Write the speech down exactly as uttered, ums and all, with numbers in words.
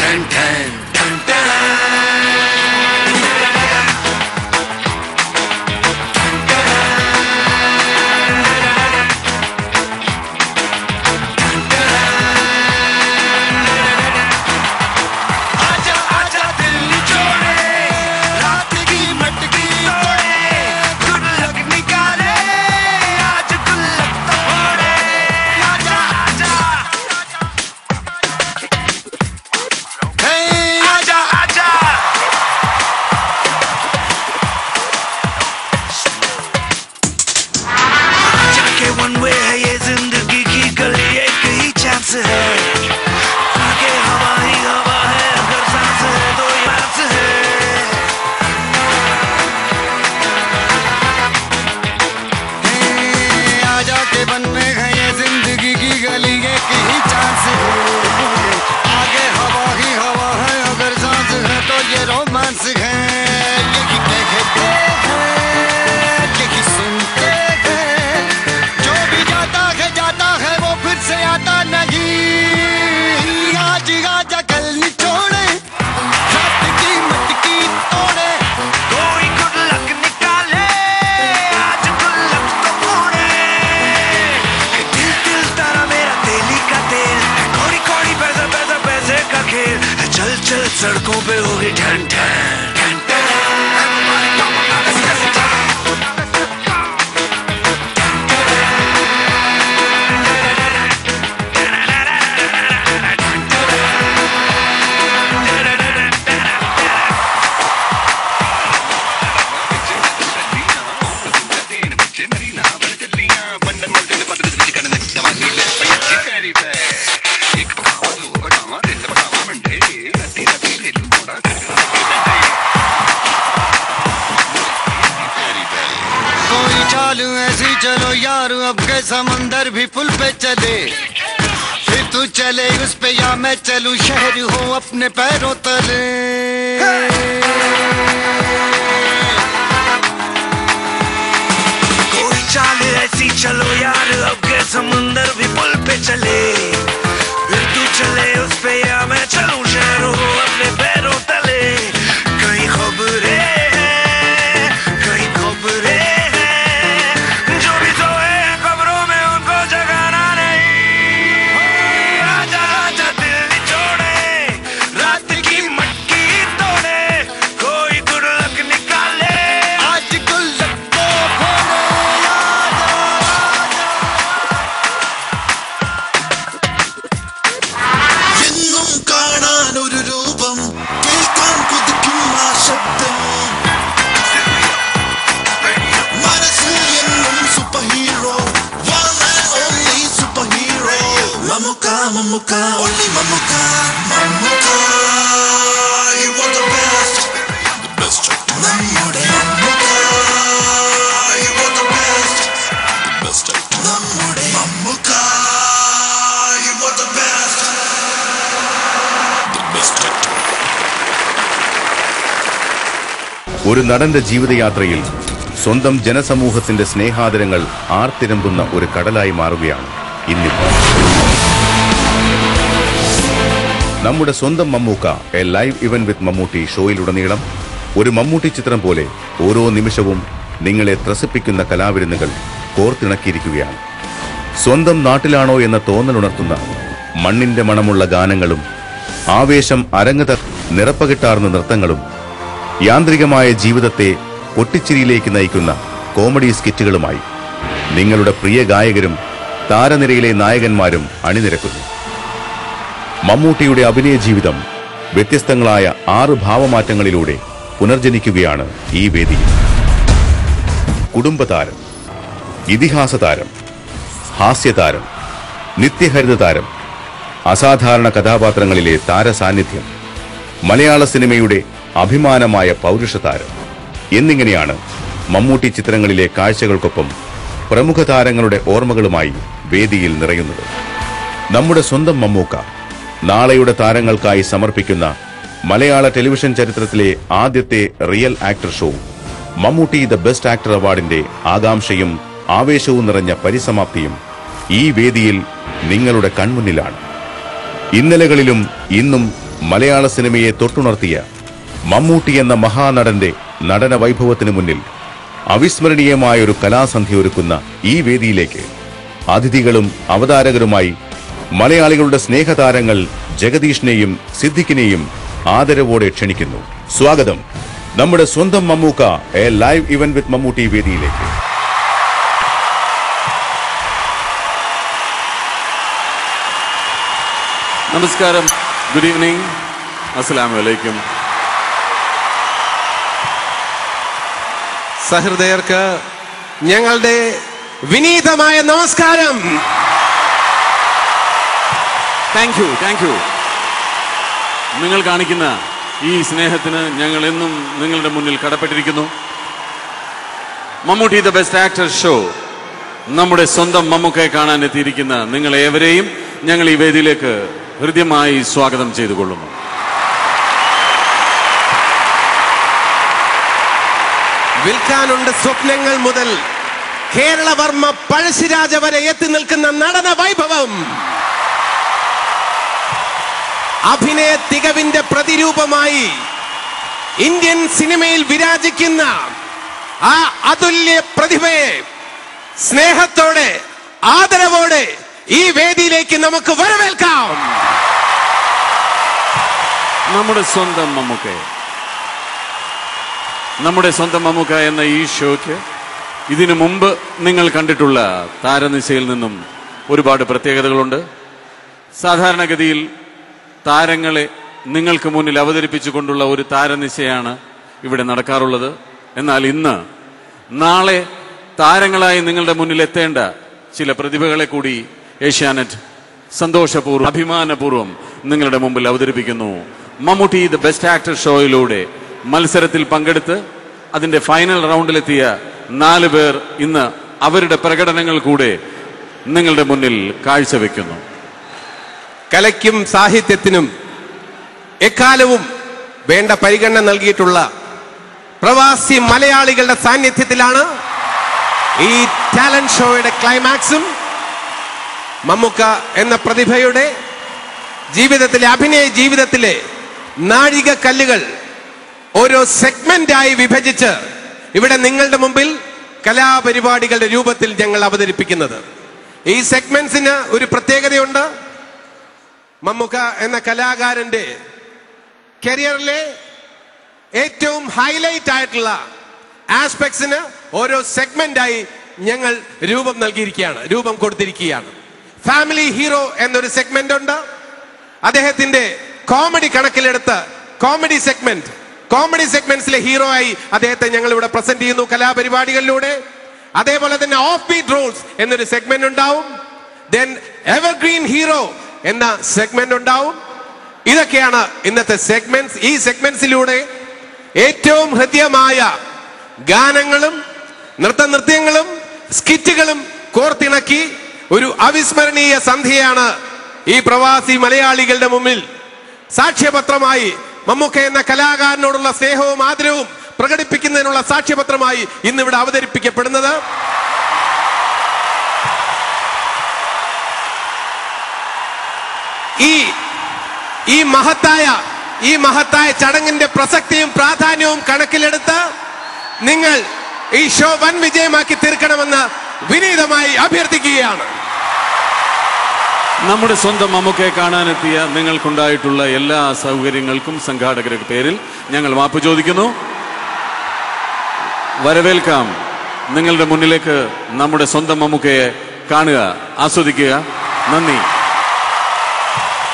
ठन ठन ठन ठन। सड़कों पे होगी ठन ठन ठन ठन। चलो यार अब के समंदर भी पुल पे चले, फिर तू चले उस पे या मैं चलूं शहर हो अपने पैरों तले। कोई चाल ऐसी चलो यार अब के समंदर भी पुल पे चले, फिर तू चले उस पे या मैं चलूं शहर हो अपने पैरों तले। कहीं खबरें हैं कहीं खबरें Mamuka, only Mamuka, Mamuka, you are the best, the best. Namude Mamuka, you are the best, the best. Namude Mamuka, you are the best, the best. ഒരു നടന്റെ ജീവിതയാത്രയിൽ സ്വന്തം ജനസമൂഹത്തിന്റെ സ്നേഹാദരങ്ങൾ ആർത്തിരമ്പുന്ന ഒരു കടലായി മാറുകയാണ് ഇന്നിപ്പോൾ നമ്മുടെ സ്വന്തം Mammukka a live event with Mammootty ഷോയിലുടനീളം ഒരു മമ്മൂട്ടി ചിത്രം പോലെ ഓരോ നിമിഷവും നിങ്ങളെ ത്രസിപ്പിക്കുന്ന കലാവിരുന്നുകൾ കോർത്തിണക്കിയിരിക്കുകയാണ്. സ്വന്തം നാട്ടിലാണോ എന്ന തോന്നലുണർത്തുന്ന മണ്ണിന്റെ മണമുള്ള ഗാനങ്ങളും ആവേശം അരങ്ങത നിറപ്പകിട്ടാർന്ന നൃത്തങ്ങളും യാന്ത്രികമായ ജീവിതത്തെ പൊട്ടിച്ചിരിയിലേക്ക് നയിക്കുന്ന കോമഡി സ്കിറ്റുകളുമായി നിങ്ങളുടെ പ്രിയ ഗായകരും താരനിരയിലെ നായകന്മാരും അണിനിരക്കുന്നു. മമ്മൂട്ടിയുടെ അഭിനയ ജീവിതം വ്യത്യസ്തങ്ങളായ ആറ് ഭാവമാറ്റങ്ങളിലൂടെ പുനർജനിക്കുകയാണ് ഈ വേദിയിൽ. കുടുംബതാരം, ഇതിഹാസ താരം, ഹാസ്യതാരം, നിത്യഹരിത താരം, അസാധാരണ കഥാപാത്രങ്ങളിലെ താരസാന്നിധ്യം, മലയാള സിനിമയുടെ അഭിമാനമായ പൗരുഷതാരം എന്നിങ്ങനെയാണ് മമ്മൂട്ടി ചിത്രങ്ങളിലെ കാഴ്ചകൾക്കൊപ്പം പ്രമുഖ താരങ്ങളുടെ ഓർമ്മകളുമായി വേദിയിൽ നിറയുന്നത്. നമ്മുടെ സ്വന്തം മമ്മൂക്ക നാളെയുടെ താരങ്ങൾക്കായി സമർപ്പിക്കുന്ന മലയാള ടെലിവിഷൻ ചരിത്രത്തിലെ ആദ്യത്തെ real actor show Mammootty the best actor അവാർഡിന്റെ ആകാംക്ഷയും ആവേശവും നിറഞ്ഞ പരിസമാപ്തിയും ഈ വേദിയിൽ നിങ്ങളുടെ കൺമുന്നിലാണ്. ഇന്നലകളിലും ഇന്നും മലയാള സിനിമയെ തൊട്ടുണർത്തിയ മമ്മൂട്ടി എന്ന മഹാനടന്റെ നടന വൈഭവത്തിന് മുന്നിൽ അവിസ്മരണീയമായൊരു കലാസന്ധ്യ ഒരുക്കുന്ന ഈ വേദിയിലേക്ക് അതിഥികളും അവതാരകരുമായി മലയാളികളുടെ സ്നേഹതാരങ്ങൾ ജഗദീഷിനെയും സിദ്ദിഖിനെയും ആദരവോടെ ക്ഷണിക്കുന്നു. സ്വാഗതം നമ്മുടെ സ്വന്തം Mammukka a live event with Mammootty വേദിയിലേക്ക്. നമസ്കാരം, ഗുഡ് ഈവനിങ്, അസ്സലാമു അലൈക്കും. സഹൃദയർക്ക് ഞങ്ങളുടെ വിനീതമായ നമസ്കാരം. താങ്ക് യു താങ്ക് യു നിങ്ങൾ കാണിക്കുന്ന ഈ സ്നേഹത്തിന് ഞങ്ങൾ എന്നും നിങ്ങളുടെ മുന്നിൽ കടപ്പെട്ടിരിക്കുന്നു. Mammootty the best actor show നമ്മുടെ സ്വന്തം മമ്മൂക്കയെ കാണാൻ എത്തിയിരിക്കുന്ന നിങ്ങളേവരെയും ഞങ്ങൾ ഈ വേദിയിലേക്ക് ഹൃദ്യമായി സ്വാഗതം ചെയ്തുകൊള്ളുന്നു. വിൽക്കാനുണ്ട് സ്വപ്നങ്ങൾ മുതൽ കേരളവർമ്മ പഴശ്ശിരാജ വരെ എത്തി നിൽക്കുന്ന നടന വൈഭവം, അഭിനയ തികവിന്റെ പ്രതിരൂപമായി ഇന്ത്യൻ സിനിമയിൽ വിരാജിക്കുന്ന ആ അതുല്യ പ്രതിഭയെ സ്നേഹത്തോടെ ആദരവോടെ ഈ വേദിയിലേക്ക് നമുക്ക് വരവേൽക്കാം. നമ്മുടെ സ്വന്തം മമ്മൂക്ക നമ്മുടെ സ്വന്തം മമ്മൂക്ക എന്ന ഈ ഷോയ്ക്ക് ഇതിനു മുമ്പ് നിങ്ങൾ കണ്ടിട്ടുള്ള താരനിശയിൽ നിന്നും ഒരുപാട് പ്രത്യേകതകളുണ്ട്. സാധാരണഗതിയിൽ താരങ്ങളെ നിങ്ങൾക്ക് മുന്നിൽ അവതരിപ്പിച്ചുകൊണ്ടുള്ള ഒരു താരനിശയാണ് ഇവിടെ നടക്കാറുള്ളത്. എന്നാൽ ഇന്ന് നാളെ താരങ്ങളായി നിങ്ങളുടെ മുന്നിൽ എത്തേണ്ട ചില പ്രതിഭകളെ കൂടി ഏഷ്യാനെറ്റ് സന്തോഷപൂർവ്വം അഭിമാനപൂർവ്വം നിങ്ങളുടെ മുമ്പിൽ അവതരിപ്പിക്കുന്നു. മമ്മൂട്ടി ദ ബെസ്റ്റ് ആക്ടർ ഷോയിലൂടെ മത്സരത്തിൽ പങ്കെടുത്ത് അതിന്റെ ഫൈനൽ റൗണ്ടിലെത്തിയ നാല് പേർ ഇന്ന് അവരുടെ പ്രകടനങ്ങൾ കൂടെ നിങ്ങളുടെ മുന്നിൽ കാഴ്ചവെക്കുന്നു. കലയ്ക്കും സാഹിത്യത്തിനും എക്കാലവും വേണ്ട പരിഗണന നൽകിയിട്ടുള്ള പ്രവാസി മലയാളികളുടെ സാന്നിധ്യത്തിലാണ് ഈ ടാലന്റ് ഷോയുടെ ക്ലൈമാക്സും മമ്മൂക്ക എന്ന പ്രതിഭയുടെ ജീവിതത്തിലെ അഭിനയ ജീവിതത്തിലെ നാഴിക കല്ലുകൾ ഓരോ സെഗ്മെന്റായി വിഭജിച്ച് ഇവിടെ നിങ്ങളുടെ മുമ്പിൽ കലാപരിപാടികളുടെ രൂപത്തിൽ ഞങ്ങൾ അവതരിപ്പിക്കുന്നത്. ഈ സെഗ്മെന്റ്സിന് ഒരു പ്രത്യേകതയുണ്ട്. മമ്മൂക്ക എന്ന കലാകാരന്റെ കരിയറിലെ ഏറ്റവും ഹൈലൈറ്റ് ആയിട്ടുള്ള ആസ്പെക്ട്സിന് ഓരോ സെഗ്മെന്റായി ഞങ്ങൾ രൂപം നൽകിയിരിക്കുകയാണ്, രൂപം കൊടുത്തിരിക്കുകയാണ്. ഫാമിലി ഹീറോ എന്നൊരു സെഗ്മെന്റ് ഉണ്ട്. അദ്ദേഹത്തിന്റെ കോമഡി കണക്കിലെടുത്ത് കോമഡി സെഗ്മെന്റ് കോമഡി സെഗ്മെന്റ്സിലെ ഹീറോ ആയി അദ്ദേഹത്തെ ഞങ്ങൾ ഇവിടെ പ്രസന്റ് ചെയ്യുന്നു കലാപരിപാടികളിലൂടെ. അതേപോലെ തന്നെ ഓഫ് ബീറ്റ് റോൾസ് എന്നൊരു സെഗ്മെന്റ് ഉണ്ടാവും. ദെൻ എവർഗ്രീൻ ഹീറോ എന്ന സെഗ്മെന്റ് ഉണ്ടാവും. ഇതൊക്കെയാണ് ഇന്നത്തെ സെഗ്മെന്റ്സ്. ഈ സെഗ്മെന്റ്സിലൂടെ ഏറ്റവും ഹൃദ്യമായ ഗാനങ്ങളും നൃത്തനൃത്യങ്ങളും സ്കിറ്റുകളും കോർത്തിണക്കി ഒരു അവിസ്മരണീയ സന്ധ്യയാണ് ഈ പ്രവാസി മലയാളികളുടെ മുമ്പിൽ സാക്ഷ്യപത്രമായി മമ്മൂക്ക എന്ന കലാകാരനോടുള്ള സ്നേഹവും ആദരവും പ്രകടിപ്പിക്കുന്നതിനുള്ള സാക്ഷ്യപത്രമായി ഇന്നിവിടെ അവതരിപ്പിക്കപ്പെടുന്നത്. ഈ ഈ മഹത്തായ ഈ മഹത്തായ ചടങ്ങിന്റെ പ്രസക്തിയും പ്രാധാന്യവും കണക്കിലെടുത്ത് നിങ്ങൾ ഈ ഷോ വൻ വിജയമാക്കി തീർക്കണമെന്ന് വിനീതമായി അഭ്യർത്ഥിക്കുകയാണ്. നമ്മുടെ സ്വന്തം മമ്മൂക്കയെ കാണാനെത്തിയ നിങ്ങൾക്കുണ്ടായിട്ടുള്ള എല്ലാ സൗകര്യങ്ങൾക്കും സംഘാടകരുടെ പേരിൽ ഞങ്ങൾ മാപ്പ് ചോദിക്കുന്നു. വരവേൽക്കാം നിങ്ങളുടെ മുന്നിലേക്ക് നമ്മുടെ സ്വന്തം മമ്മൂക്കയെ കാണുക, ആസ്വദിക്കുക. നന്ദി.